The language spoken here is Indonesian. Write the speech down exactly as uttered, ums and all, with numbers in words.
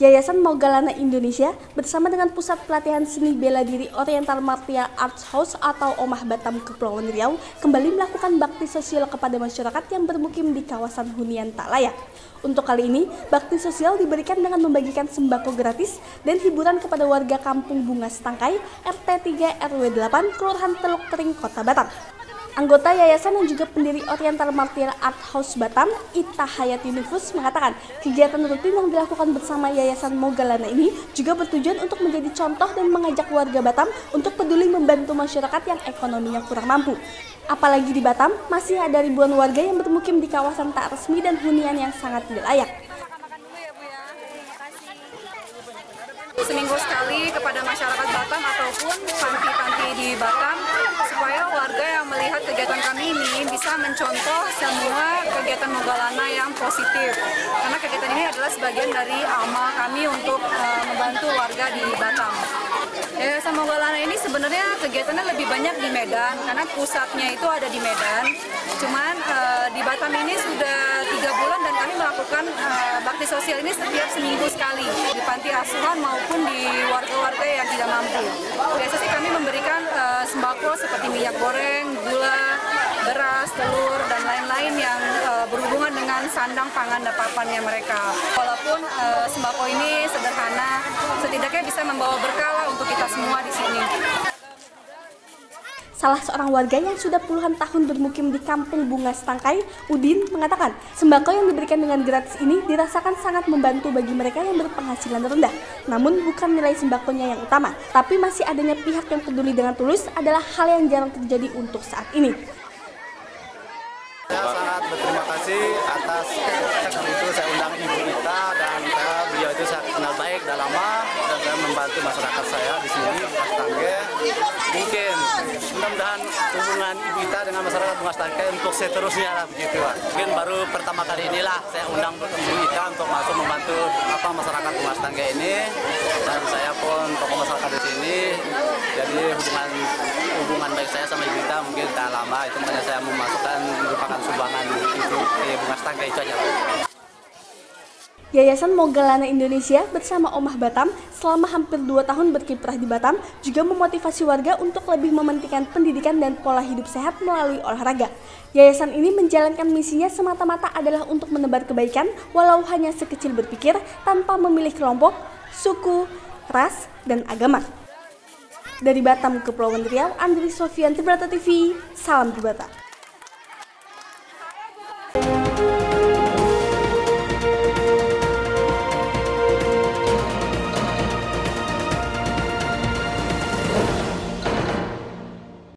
Yayasan Mogalana Indonesia bersama dengan Pusat Pelatihan Seni Bela Diri Oriental Martial Arts House atau Omah Batam Kepulauan Riau kembali melakukan bakti sosial kepada masyarakat yang bermukim di kawasan hunian tak layak. Untuk kali ini, bakti sosial diberikan dengan membagikan sembako gratis dan hiburan kepada warga Kampung Bunga Setangkai, R T tiga R W delapan, Kelurahan Teluk Tering, Kota Batam. Anggota yayasan yang juga pendiri Oriental Martial Art House Batam, Ita Hayati Nufus, mengatakan kegiatan rutin yang dilakukan bersama Yayasan Mogalana ini juga bertujuan untuk menjadi contoh dan mengajak warga Batam untuk peduli membantu masyarakat yang ekonominya kurang mampu. Apalagi di Batam, masih ada ribuan warga yang bermukim di kawasan tak resmi dan hunian yang sangat tidak layak. Seminggu sekali kepada masyarakat Batam ataupun panti-panti di Batam, supaya warga yang melihat kegiatan kami ini bisa mencontoh semua kegiatan Mogalana yang positif. Karena kegiatan ini adalah sebagian dari amal kami untuk uh, membantu warga di Batam. Yayasan Mogalana ini sebenarnya kegiatannya lebih banyak di Medan, karena pusatnya itu ada di Medan. Cuman uh, di Batam ini sudah tiga bulan dan kami melakukan uh, bakti sosial ini setiap seminggu sekali di panti asuhan maupun di warga-warga yang tidak mampu. Biasa sih kami memberikan uh, sembako seperti minyak goreng, gula, beras, telur, dan lain-lain yang uh, berhubungan dengan sandang pangan dan papannya mereka. Walaupun uh, sembako ini sederhana, setidaknya bisa membawa berkah untuk kita semua di sini. Salah seorang warga yang sudah puluhan tahun bermukim di Kampung Bunga Setangkai, Udin, mengatakan sembako yang diberikan dengan gratis ini dirasakan sangat membantu bagi mereka yang berpenghasilan rendah. Namun bukan nilai sembakonya yang utama, tapi masih adanya pihak yang peduli dengan tulus adalah hal yang jarang terjadi untuk saat ini. Saya sangat berterima kasih atas itu saya undang Ibu Ita dan saya, beliau itu saya kenal baik dah lama dan saya membantu masyarakat saya di sini Bunga Setangkai. Mungkin mudah-mudahan hubungan Ibu Ita dengan masyarakat Bunga Setangkai untuk seterusnya lah begitu Pak. Mungkin baru pertama kali inilah saya undang Ibu Ita untuk masuk membantu apa masyarakat Bunga Setangkai ini dan saya pun tokoh masyarakat di sini. Jadi hubungan hubungan baik saya sama Ibu Ita mungkin tak lama, itu makanya saya memasukkan merupakan sumbangan itu di Bunga Setangkai itu aja. Yayasan Mogalana Indonesia bersama Omah Batam selama hampir dua tahun berkiprah di Batam juga memotivasi warga untuk lebih mementingkan pendidikan dan pola hidup sehat melalui olahraga. Yayasan ini menjalankan misinya semata-mata adalah untuk menebar kebaikan walau hanya sekecil berpikir tanpa memilih kelompok, suku, ras, dan agama. Dari Batam, Kepulauan Riau, Andri Sofian, Tribrata T V, salam di Batam.